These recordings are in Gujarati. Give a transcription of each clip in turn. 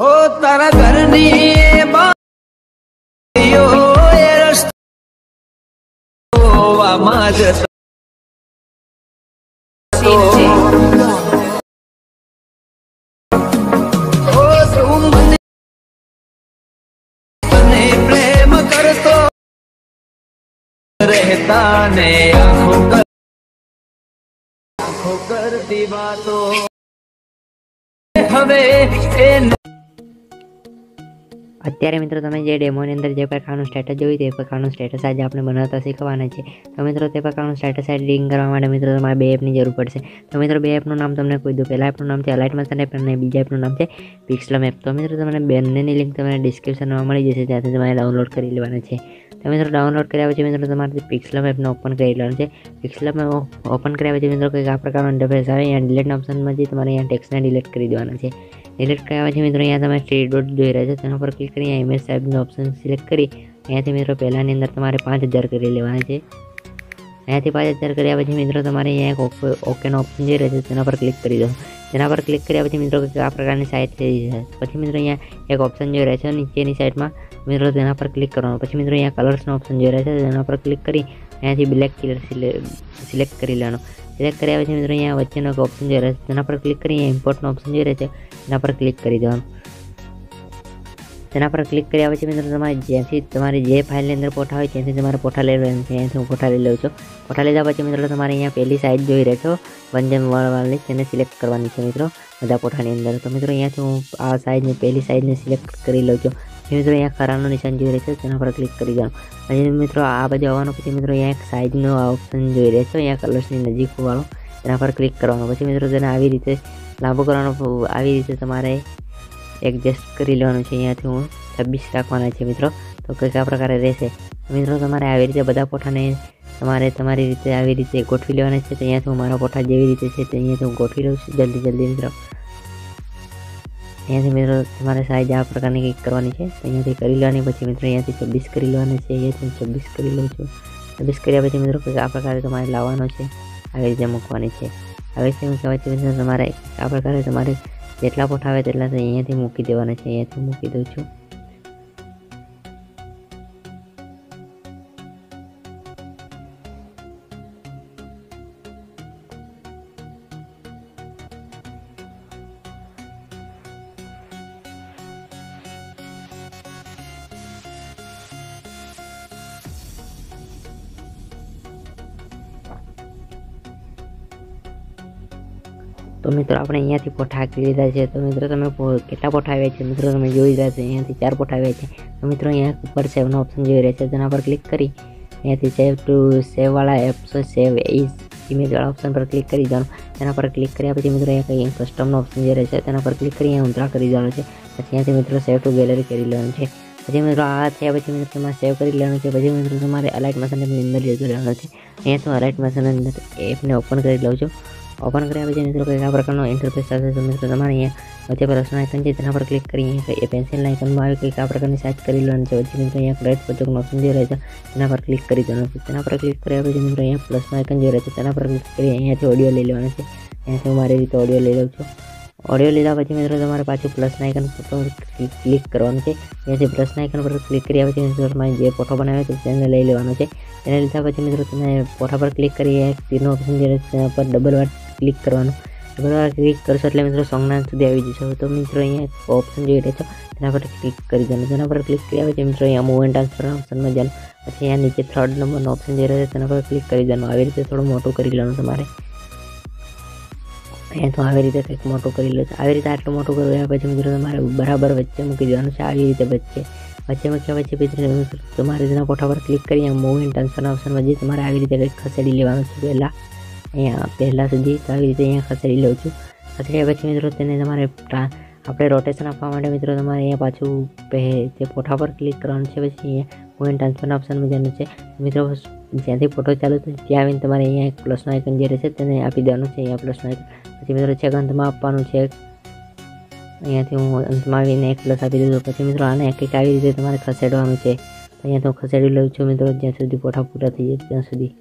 ઓ તારા ઘરની એ બારીઓ એ રસ્તામાં જતો ઓ તું મને પ્રેમ કરતો રહેતા ને આંખો કરતી વાતો હવે એ અત્યારે મિત્રો તમે જે ડેમોની અંદર જે પ્રકારનું સ્ટેટસ જોયું તે પ્રકારનું સ્ટેટસ આજે આપણે બનાવતા શીખવાના છે. તો મિત્રો તે પ્રકારનું સ્ટેટસ એડિટિંગ કરવા માટે મિત્રો તમારે બે એપની જરૂર પડશે. તો મિત્રો બે એપનું નામ તમને કહી દઉં. પહેલા એપનું નામ છે અલાઇટ મોશન એપ અને બીજા એપનું નામ છે પિક્સલમ એપ. તો મિત્રો તમને બંનેની લિંક તમને ડિસ્ક્રિપ્શનમાં મળી જશે, ત્યાંથી તમારે ડાઉનલોડ કરી લેવાના છે. તો મિત્રો ડાઉનલોડ કર્યા પછી મિત્રો તમારે પિક્સલમ એપને ઓપન કરી લેવાનું છે. પિક્સલમ ઓપન કર્યા પછી મિત્રો કંઈક આ પ્રકારનો ઇન્ટરફેસ આવે. અહીંયા ડિલીટના ઓપ્શનમાં જઈ તમારે અહીંયા ટેક્સ્ટને ડિલીટ કરી દેવાના છે. ડિલીટ કર્યા પછી મિત્રો અહીંયા તમે 3 ડોટ જોઈ રહ્યા છો, તેના પર ક્લિક કરી અહીંયા ઇમેજ સાઇઝનો ઓપ્શન સિલેક્ટ કરી અહીંયાથી મિત્રો પહેલાંની અંદર તમારે 5000 કરી લેવાના છે. અહીંયાથી 5000 કર્યા પછી મિત્રો તમારે અહીંયા એક ઓકેનો ઓપ્શન જોઈ રહ્યો છે, તેના પર ક્લિક કરી દો. તેના પર ક્લિક કર્યા પછી મિત્રો આ પ્રકારની સાઇટ થઈ જશે. પછી મિત્રો અહીંયા એક ઓપ્શન જોઈ રહ્યા છે નીચેની સાઈડમાં, મિત્રો તેના પર ક્લિક કરવાનું. પછી મિત્રો અહીંયા કલર્સનો ઓપ્શન જોઈ રહ્યા છે, તેના પર ક્લિક કરી અહીંયાથી બ્લેક કલર સિલેક્ટ કરી લેવાનો. સિલેક્ટ કર્યા પછી મિત્રો અહીંયા વચ્ચેનો એક ઓપ્શન જોઈ રહ્યા છે, તેના પર ક્લિક કરી અહીંયા ઇમ્પોર્ટનો ઓપ્શન જોઈ રહ્યા છે, તેના પર ક્લિક કરી દેવાનું. તેના પર ક્લિક કર્યા પછી મિત્રો તમારે જ્યાંથી તમારી જે ફાઇલની અંદર ફોટા હોય ત્યાંથી તમારે ફોટા લઈ લેવાનું છે. અહીંયાથી હું ફોટા લઈ લઉં છું. ફોટા લીધા પછી મિત્રો તમારે અહીંયા પહેલી સાઇઝ જોઈ રહ્યા છો 1:1 તેને સિલેક્ટ કરવાની છે મિત્રો બધા ફોટાની અંદર. તો મિત્રો અહીંયાથી હું આ સાઇઝની પહેલી સાઇઝને સિલેક્ટ કરી લઉં છું. મિત્રો અહીંયા ખરાનું નિશાન જોઈ રહ્યા છે, તેના પર ક્લિક કરી દેવાનું. અને મિત્રો આ બધું આવવાનું પછી મિત્રો અહીંયા એક સાઇઝનો ઓપ્શન જોઈ રહ્યા છો, અહીંયા કલર્સની નજીક વાળો, તેના પર ક્લિક કરવાનું. પછી મિત્રો તેને આવી રીતે લાંબુ કરવાનું. આવી રીતે તમારે એડજસ્ટ કરી લેવાનું છે. અહીંયાથી હું 26 રાખવાના છે મિત્રો. તો કંઈક આ પ્રકારે રહેશે. મિત્રો તમારે આવી રીતે બધા ફોટાને તમારે તમારી રીતે આવી રીતે ગોઠવી લેવાના છે. તો અહીંયાથી હું મારા ફોટા જેવી રીતે છે તે અહીંયાથી હું ગોઠવી લઉં છું જલ્દી મિત્રો. અહીંયાથી મિત્રો તમારે સાઇઝ આ પ્રકારની કંઈક કરવાની છે, તો અહીંયાથી કરી લેવાની. પછી મિત્રો અહીંયાથી 26 કરી લેવાની છે. અહીંયાથી હું 26 કરી લઉં છું. 26 કર્યા પછી મિત્રો કંઈક આ પ્રકારે તમારે લાવવાનો છે, આવી રીતે મૂકવાની છે. આવી રીતે મૂકવા પછી મિત્રો તમારે આ પ્રકારે તમારે જેટલા ફોટા આવે તેટલા અહીંયાથી મૂકી દેવાના છે. અહીંયાથી મૂકી દઉં છું. તો મિત્રો આપણે અહીંયાથી ફોટા હાકી લીધા છે. તો મિત્રો તમે કેટલા ફોટા આવ્યા છે મિત્રો તમે જોઈ રહ્યા છો, અહીંયાથી 4 ફોટા આવ્યા છે. તો મિત્રો અહીંયા ઉપર સેવનો ઓપ્શન જોઈ રહ્યા છે, તેના પર ક્લિક કરી અહીંયાથી સેવવાળા એપ્સ સેવ ઇમેજવાળા ઓપ્શન પર ક્લિક કરી દેવાનું. તેના પર ક્લિક કર્યા પછી મિત્રો અહીંયા કંઈ કસ્ટમનો ઓપ્શન જોઈ રહ્યા છે, તેના પર ક્લિક કરી અહીંયા ઊંધા કરી દેવાનું છે. પછી અહીંયાથી મિત્રો સેવ ટુ ગેલેરી કરી લેવાનું છે. પછી મિત્રો આ થયા પછી મિત્રો તમારે સેવ કરી લેવાનું છે. પછી મિત્રો તમારે અલાઇટ મોશન એપની અંદર જતું રહેવાનું છે. અહીંયા તો અલાઇટ મોશન અંદર એપને ઓપન કરી લઉં છું. ઓપન કર્યા પછી મિત્રો કંઈક આ પ્રકારનો ઇન્ટરફેસ આવશે. તો મિત્રો તમારે અહીંયા વચ્ચે પ્રશ્ન આઇકન છે, તેના પર ક્લિક કરી અહીંયા પેન્સિલના આઇકનમાં આવી કંઈક આ પ્રકારની સાઇઝ કરી લેવાની છે. પછી મિત્રો અહીંયા રાઈટ પચોકનો ઓપ્શન જે રહે છે તેના પર ક્લિક કરી દેવાનું છે. તેના પર ક્લિક કર્યા પછી મિત્રો અહીંયા પ્લસનો આઇકન જે રહે છે તેના પર ક્લિક કરી અહીંયાથી ઓડિયો લઈ લેવાનો છે. અહીંયાથી હું મારી રીતે ઓડિયો લઈ લઉં છું. ઓડિયો લીધા પછી મિત્રો તમારે પાછું પ્લસના આઇકન પર ક્લિક કરવાનું છે. અહીંયાથી પ્લસના આઇકન પર ક્લિક કર્યા પછી મિત્રો તમારે જે ફોટો બનાવ્યો છે તેને લઈ લેવાનો છે. તેને લીધા પછી મિત્રો તમે ફોટા પર ક્લિક કરી એક તીરનો ઓપ્શન જે રહે છે તેના પર ડબલ વાર ક્લિક કરવાનું. ડબલ વાર ક્લિક કરશો એટલે મિત્રો સોંગના સુધી આવી જશો. તો મિત્રો અહીંયા ઓપ્શન જોઈ રહ્યા છો તેના પર ક્લિક કરી દેવાનું. તેના પર ક્લિક કર્યા પછી મિત્રો અહીંયા મૂવ એન્ડ ટ્રાન્સફર ઓપ્શનમાં જવાનું. પછી અહીંયા નીચે 3rd નંબરનો ઓપ્શન જે રહે છે તેના પર ક્લિક કરી દેવાનું. આવી રીતે થોડું મોટું કરી લેવાનું તમારે. અહીંયા તો આવી રીતે કંઈક મોટું કરી લો. આવી રીતે આટલું મોટું કર્યા પછી મિત્રો તમારે બરાબર વચ્ચે મૂકી દેવાનું છે. આવી રીતે વચ્ચે મૂક્યા પછી તમારે તેના ફોટા પર ક્લિક કરી મૂવ એન્ડ ટ્રાન્સફરના ઓપ્શનમાં જઈ તમારે આવી રીતે કંઈક ખસેડી લેવાનું છે. પહેલાં સુધી તો આવી રીતે અહીંયા ખસેડી લઉં છું. ખસેડ્યા પછી મિત્રો તેને તમારે આપણે રોટેશન આપવા માટે મિત્રો તમારે અહીંયા પાછું તે ફોટા પર ક્લિક કરવાનું છે. પછી અહીંયા મૂવ એન્ડ ટ્રાન્સફરના ઓપ્શનમાં જવાનું છે. મિત્રો જ્યાંથી ફોટો ચાલુ થાય ત્યાં આવીને તમારે અહીંયા એક પ્લસનો આઇકન જે રહેશે તેને આપી દેવાનું છે. અહીંયા પ્લસનો આઇકન પછી મિત્રો છેક અંતમાં આપવાનું છે. અહીંયાથી હું અંતમાં આવીને એક પ્લસ આપી દીધું. પછી મિત્રો આને એક આવી રીતે તમારે ખસેડવાનું છે. અહીંયા તો ખસેડી લઉં છું મિત્રો જ્યાં સુધી ફોટા પૂરા થઈ જાય ત્યાં સુધી.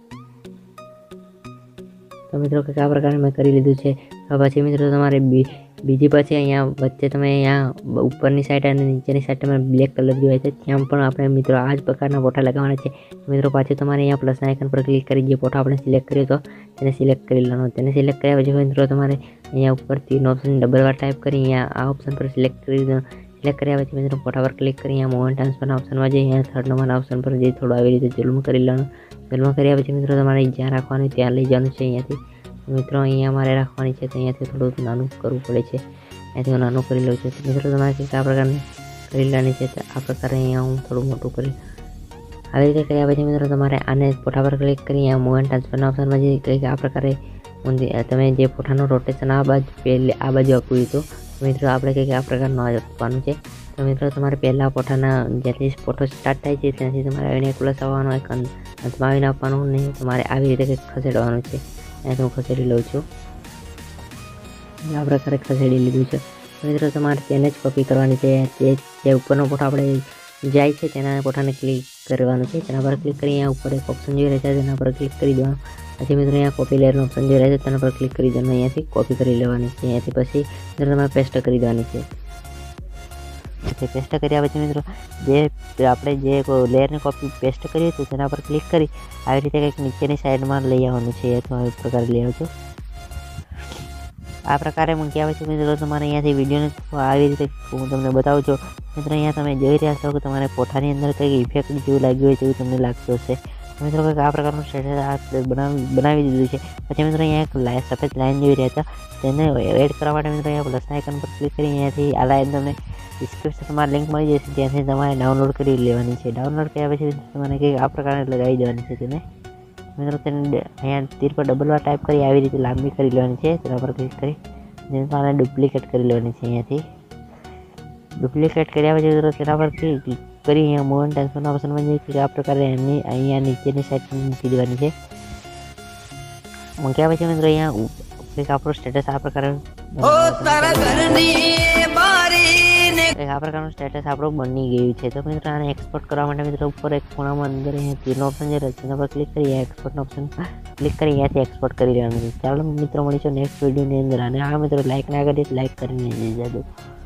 તો મિત્રો કંઈક આ પ્રકારે મેં કરી લીધું છે. પછી મિત્રો તમારે બીજી પછી અહીંયા વચ્ચે તમે અહીંયા ઉપરની સાઈડ અને નીચેની સાઈડ તમે બ્લેક કલર જોવાય છે, ત્યાં પણ આપણે મિત્રો આ જ પ્રકારના ફોટા લગાવવાના છે. મિત્રો પાછું તમારે અહીંયા પ્લસના આઇકન પર ક્લિક કરી જે ફોટો આપણે સિલેક્ટ કર્યો હતો તેને સિલેક્ટ કરી લેવાનો. તેને સિલેક્ટ કર્યા પછી મિત્રો તમારે અહીંયા ઉપર તીરનો ઓપ્શન ડબલ વાર ટાઈપ કરી અહીંયા આ ઓપ્શન પર સિલેક્ટ કરી દો. સિલેક્ટ કર્યા પછી મિત્રો ફોટા પર ક્લિક કરી અહીંયા મૂવ એન્ડ ટ્રાન્સફરના ઓપ્શનમાં જઈ અહીંયા થર્ડ નંબરના ઓપ્શન પર જઈ થોડું આવી રીતે ઝૂમ કરી લેવાનું. ઝૂમ કર્યા પછી મિત્રો તમારે જ્યાં રાખવાનું ત્યાં લઈ જવાનું છે. અહીંયાથી મિત્રો અહીંયા મારે રાખવાની છે, તો અહીંયાથી થોડું નાનું કરવું પડે છે. અહીંથી હું નાનું કરી લઉં છું. મિત્રો તમારે કંઈક આ પ્રકારની કરી લેવાની છે, તો આ પ્રકારે અહીંયા હું થોડું મોટું કરી આવી રીતે કર્યા પછી મિત્રો તમારે આને ફોટા પર ક્લિક કરી અહીંયા મૂવ એન્ડ ટ્રાન્સફરના ઓપ્શનમાં જઈ કંઈક આ પ્રકારે તમે જે ફોટાનું રોટેશન આ બાજુ આપ્યું હતું મિત્રો આપણે કંઈક આ પ્રકારનું આપવાનું છે. તો મિત્રો તમારે પહેલાં ફોટાના જ્યાંથી ફોટો સ્ટાર્ટ થાય છે ત્યાંથી તમારે આવીને પ્લસ આવવાનો એક અંતમાં આવીને આપવાનું નહીં, તમારે આવી રીતે કંઈક ખસેડવાનું છે. અહીંથી હું ખસેડી લઉં છું. આ પ્રકારે ખસેડી લીધું છે. મિત્રો તમારે તેને જ કોપી કરવાની છે. જે ઉપરનો ફોટો આપણે જાય છે તેના ફોટાને ક્લિક કરવાનું છે. તેના પર ક્લિક કરી અહીંયા ઉપર એક ઓપ્શન જોઈ રહ્યા છે તેના પર ક્લિક કરી દેવાનું. પછી મિત્રો અહીંયા કોપી લેયરનો ઓપ્શન જોઈ રહ્યા છે તેના પર ક્લિક કરી દેવાનું. અહીંયાથી કોપી કરી લેવાની છે. અહીંયાથી પછી મિત્રો તમારે પેસ્ટ કરી દેવાની છે. પેસ્ટ કર્યા પછી મિત્રો જે આપણે જે લેયરની કોપી પેસ્ટ કરી હતી તેના પર ક્લિક કરી આવી રીતે કંઈક નીચેની સાઈડમાં લઈ આવવાનું છે. તો આ પ્રકારે લઈ આવજો. આ પ્રકારે મૂક્યા પછી મિત્રો તમારે અહીંયાથી વિડીયોને આવી રીતે હું તમને બતાવું છું. મિત્રો અહીંયા તમે જોઈ રહ્યા છો કે તમારે ફોટાની અંદર કંઈક ઇફેક્ટ જેવું લાગ્યું હોય તેવું તમને લાગતું હશે. મિત્રો કંઈક આ પ્રકારનું સ્ટેટસ બનાવી દીધું છે. પછી મિત્રો અહીંયા એક સફેદ લાઈન જોઈ રહ્યા હતા તેને એડ કરવા માટે મિત્રો અહીંયા પ્લસના આઇકન પર ક્લિક કરી અહીંયાથી આ લાઈન તમને ડિસ્ક્રિપ્શનમાં લિંક મળી જશે, ત્યાંથી તમારે ડાઉનલોડ કરી લેવાની છે. ડાઉનલોડ કર્યા પછી તમારે કંઈક આ પ્રકારે લગાવી દેવાની છે. તેને મિત્રો તેને અહીંયા તીર પર ડબલ વાર ટાઈપ કરી આવી રીતે લાંબી કરી લેવાની છે. તેના પર ક્લિક કરી તમારે ડુપ્લિકેટ કરી લેવાની છે. અહીંયાથી ડુપ્લિકેટ કર્યા પછી મિત્રો તેના પર ક્લિક કરી અહીંયા મૂવ એન્ડ ટ્રાન્સફરના ઓપ્શનમાં જઈ આ પ્રકારે એમની અહીંયા નીચેની સાઈડ મૂકી દેવાની છે. મૂક્યા પછી મિત્રો અહીંયા કંઈક આપણું સ્ટેટસ આ પ્રકારે આ પ્રકારનું સ્ટેટસ આપણું બની ગયું છે. તો મિત્રો આને એક્સપોર્ટ કરવા માટે મિત્રો ઉપર એક ખૂણામાં અંદર અહીંયા તીરનો ઓપ્શન છે તેના પર ક્લિક કરી એક્સપોર્ટનો ઓપ્શન ક્લિક કરી અહીંયાથી એક્સપોર્ટ કરી લેવાનું છે. ચાલો મિત્રો મળીશું નેક્સ્ટ વિડીયોની અંદર. અને આ મિત્રો લાઈક ના કરીએ લાઈક કરીને જઈ જજો.